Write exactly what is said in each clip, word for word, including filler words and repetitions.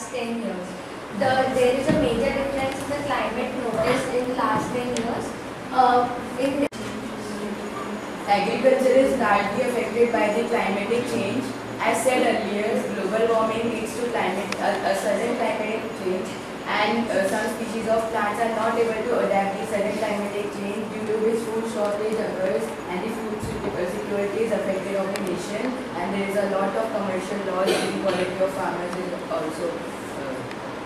last ten years. The, there is a major difference in the climate noticed in the last ten years. Uh, in Agriculture is largely affected by the climatic change. As said earlier, global warming leads to climate, a, a sudden climatic change, and uh, some species of plants are not able to adapt to sudden climatic change, due to which food shortage occurs and the food security is affected of the nation, and there is a lot of commercial loss. The quality of farmers is also uh,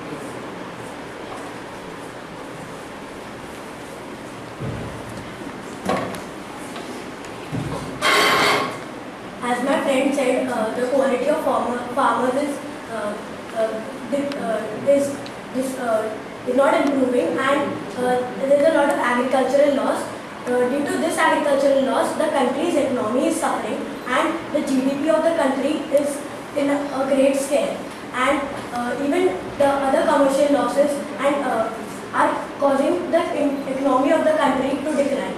As my friend said, uh, the quality of farmer, farmers is uh, uh, uh, is is, uh, is not improving, and uh, there is a lot of agricultural loss. Uh, due to this agricultural loss, the country's economy is suffering, and the G D P of the country is in a, a great scale, and uh, even the other commercial losses and uh, are causing the economy of the country to decline.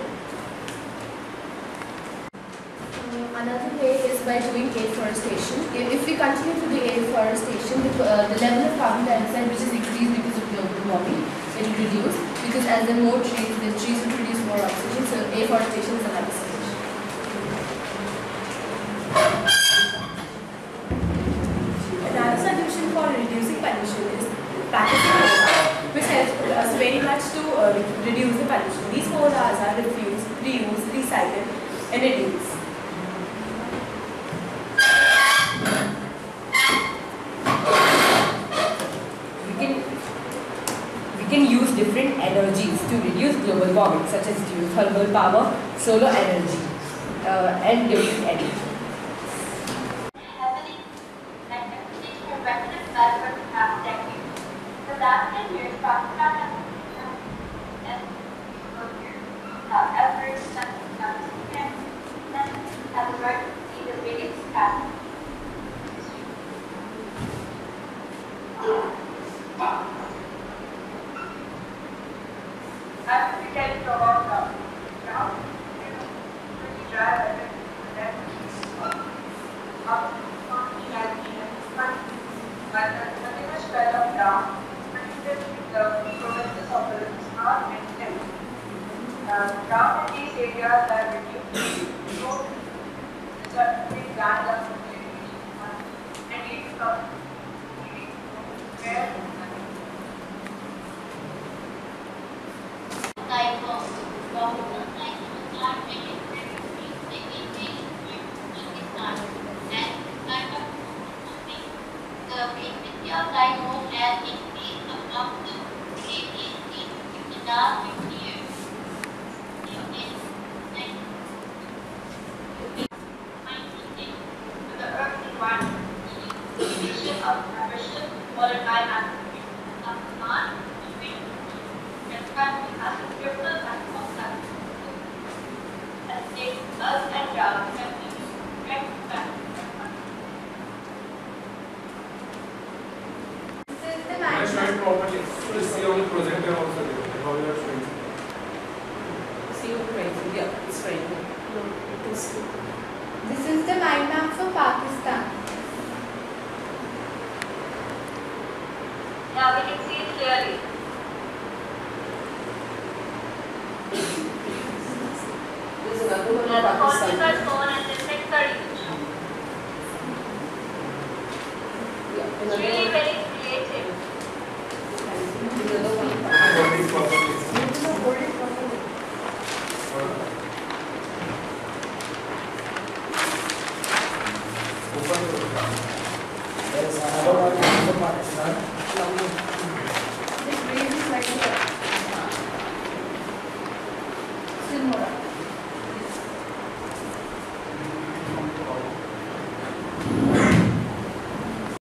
Another way is by doing afforestation. If, if we continue to do afforestation, the, uh, the level of carbon dioxide which is increased because of global warming will reduce, because as there are more trees, the trees will produce more oxygen. So afforestation is another solution. Another solution for reducing pollution is practicing four which helps us very much to uh, reduce the pollution. These four R's are refuse, reuse, recycle, and reduce. We can use different energies to reduce global warming, such as geothermal power, solar energy, uh, and different energy. I will be telling you about the ground, pretty dry weather, that after the has been but the continuous spell of ground, particularly the provinces of the are maintained. Uh, ground in these areas are reduced, so certainly land are completely and lead to where properly. So see on the projector also there. How you are showing. See on the projector. Yeah, it's right. No, it is. This is the mind map for Pakistan. yeah, we can see it clearly. This is another one And the of countries Pakistan. are shown and the sectors are shown. Yeah, It's another really one. very creative. Another one. What is properly? There is another one in Pakistan. This breeze is like a... Still more.